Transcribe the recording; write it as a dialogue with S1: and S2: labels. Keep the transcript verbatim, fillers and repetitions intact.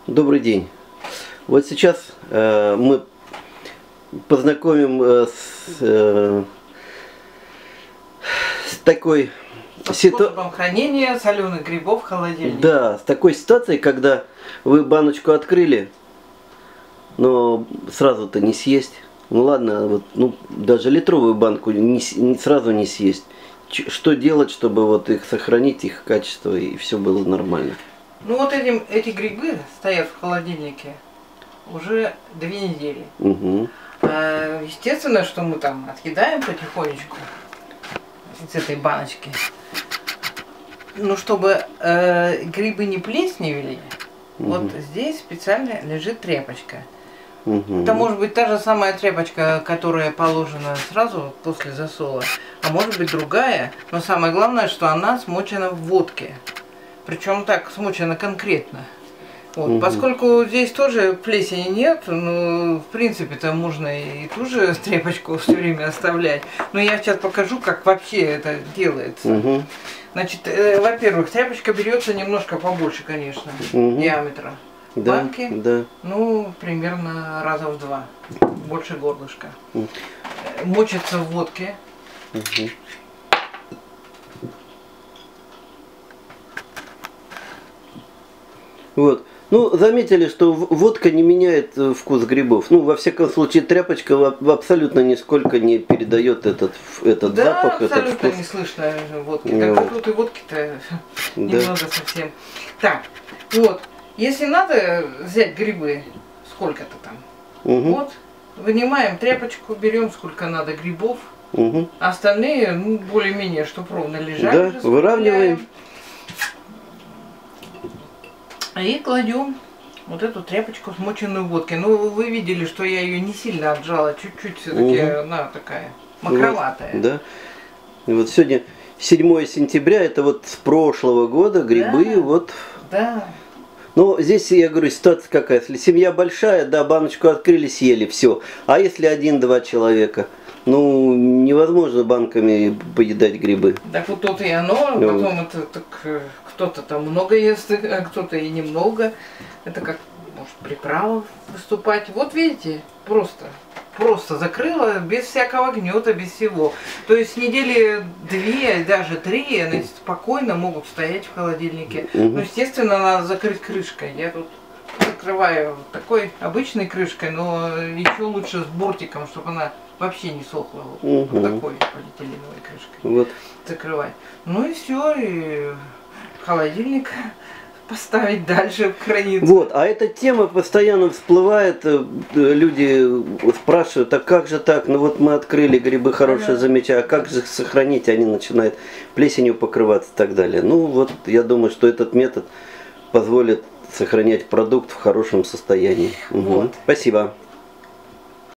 S1: Добрый день. Вот сейчас э, мы познакомим э, с, э, с такой
S2: способом хранения соленых грибов в холодильнике.
S1: Да, с такой ситуацией, когда вы баночку открыли, но сразу-то не съесть. Ну ладно, вот, ну, даже литровую банку не, не сразу не съесть. Ч что делать, чтобы вот их сохранить, их качество, и все было нормально?
S2: Ну вот этим, эти грибы стоят в холодильнике уже две недели.
S1: Угу.
S2: А, естественно, что мы там отъедаем потихонечку из этой баночки. Но чтобы э, грибы не плесневели, угу. Вот здесь специально лежит тряпочка. Угу. Это может быть та же самая тряпочка, которая положена сразу после засола, а может быть другая. Но самое главное, что она смочена в водке. Причем так смочена конкретно. Вот. Угу. Поскольку здесь тоже плесени нет, ну, в принципе-то можно и ту же тряпочку все время оставлять. Но я сейчас покажу, как вообще это делается. Угу. Значит, э, во-первых, тряпочка берется немножко побольше, конечно, угу. диаметра.
S1: Да,
S2: банки,
S1: да.
S2: Ну, примерно раза в два. Больше горлышка. Угу. Мочится в водке. Угу.
S1: Вот. Ну, заметили, что водка не меняет вкус грибов. Ну, во всяком случае, тряпочка абсолютно нисколько не передает этот, этот
S2: да,
S1: запах, этот
S2: абсолютно
S1: вкус.
S2: Не слышно водки.
S1: Ну,
S2: так вот и водки-то да. Немного совсем. Так, вот. Если надо взять грибы, сколько-то там, угу. Вот, вынимаем тряпочку, берем сколько надо грибов, угу. Остальные, ну, более-менее, чтобы ровно лежали.
S1: Да, выравниваем.
S2: И кладем вот эту тряпочку, смоченную в водке. Ну, вы видели, что я ее не сильно отжала, чуть-чуть все-таки угу. Она такая мокроватая.
S1: Вот, да. И вот сегодня седьмое сентября, это вот с прошлого года грибы, да, вот.
S2: Да.
S1: Ну, здесь, я говорю, ситуация какая. Если семья большая, да, баночку открыли, съели, все. А если один-два человека? Ну, невозможно банками поедать грибы.
S2: Так вот тут и оно,
S1: ну.
S2: Потом это так, кто-то там много ест, а кто-то и немного. Это как, может, приправа выступать. Вот видите, просто, просто закрыла, без всякого гнета, без всего. То есть недели две, даже три, они спокойно могут стоять в холодильнике. Угу. Ну, естественно, надо закрыть крышкой. Я тут закрываю такой обычной крышкой, но еще лучше с бортиком, чтобы она вообще не сохла. Вот, угу. Вот такой полиэтиленовой крышкой. Вот. Закрывать. Ну и все, и холодильник поставить дальше в храниться.
S1: Вот, а эта тема постоянно всплывает, люди спрашивают, а как же так, ну вот мы открыли грибы хорошие, ага. Замечательно, а как же их сохранить, они начинают плесенью покрываться и так далее. Ну вот, я думаю, что этот метод позволит сохранять продукт в хорошем состоянии.
S2: Вот.
S1: Угу. Спасибо.